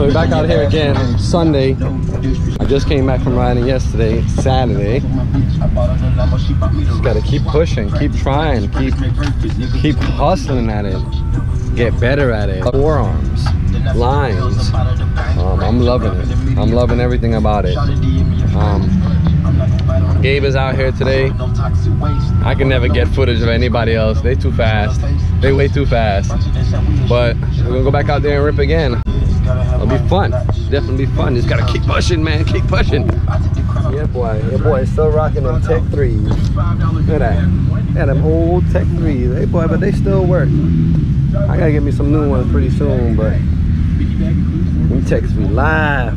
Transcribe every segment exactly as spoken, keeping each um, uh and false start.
So we're back out here again Sunday. I just came back from riding yesterday, Saturday. Just gotta keep pushing, keep trying, keep keep hustling at it, get better at it. Forearms, lines. Um, I'm loving it. I'm loving everything about it. Um, Gabe is out here today. I can never get footage of anybody else. They too fast. They way too fast. But we're gonna go back out there and rip again. It'll be fun. Definitely be fun. Just gotta keep pushing, man. Keep pushing. Yeah, boy. Yeah, boy. Still rocking them Tech threes. Look at that. Yeah, them old Tech threes. Hey, boy, but they still work. I gotta get me some new ones pretty soon, but them Techs be live.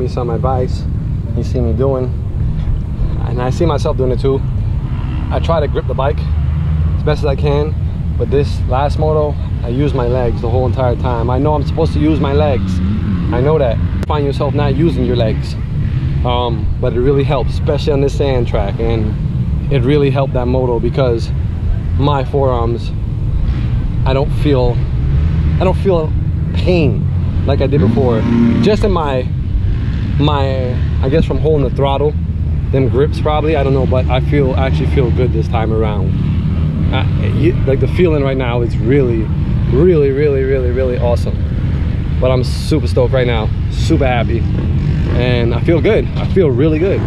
me some advice. You see me doing, and I see myself doing it too. I try to grip the bike as best as I can, but this last moto, I use my legs the whole entire time. I know I'm supposed to use my legs. I know that. Find yourself not using your legs. Um, but it really helps, especially on this sand track, and it really helped that moto because my forearms, I don't feel, I don't feel pain like I did before. Just in my, my, I guess from holding the throttle, them grips probably, I don't know, but I feel, I actually feel good this time around. Uh, you, like the feeling right now is really, really, really, really, really awesome. But I'm super stoked right now, super happy. And I feel good. I feel really good.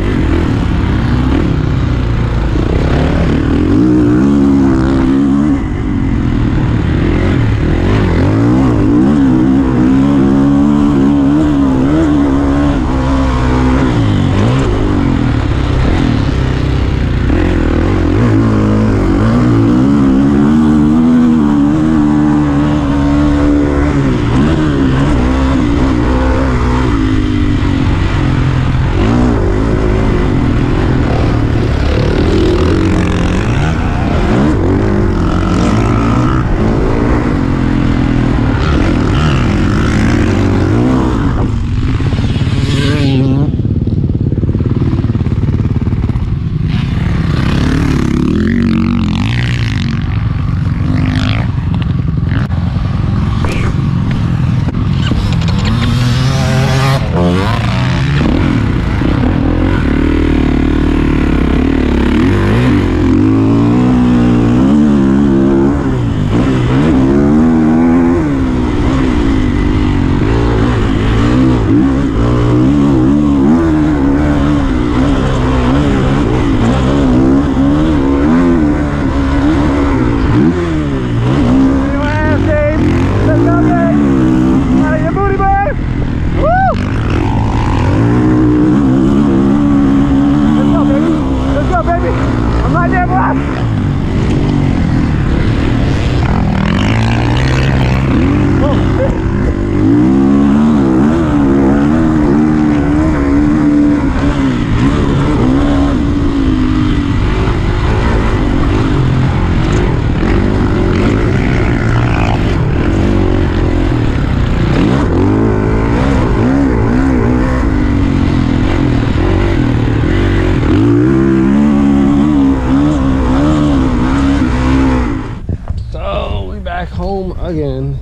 Again,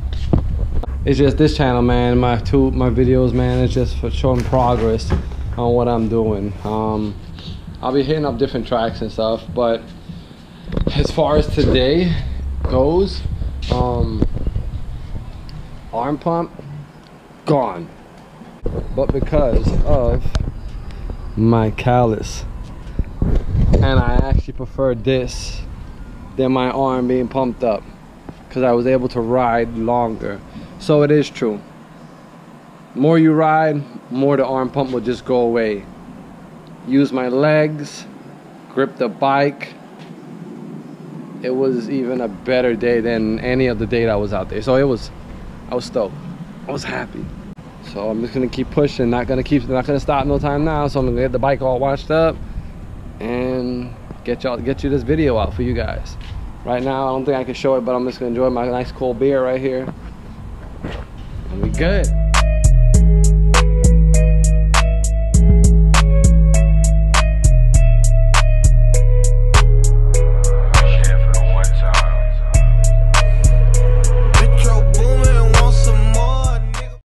it's just this channel, man. My two my videos, man, it's just for showing progress on what I'm doing. um I'll be hitting up different tracks and stuff, but as far as today goes, um arm pump gone, but because of my callus, and I actually prefer this than my arm being pumped up, because I was able to ride longer. So it is true, more you ride, more the arm pump will just go away. Use my legs, grip the bike. It was even a better day than any of the day that I was out there. So it was, I was stoked, I was happy. So I'm just gonna keep pushing, not gonna keep, not gonna stop no time now. So I'm gonna get the bike all washed up and get y'all, get you this video out for you guys. Right now, I don't think I can show it, but I'm just gonna enjoy my nice cold beer right here. And we good.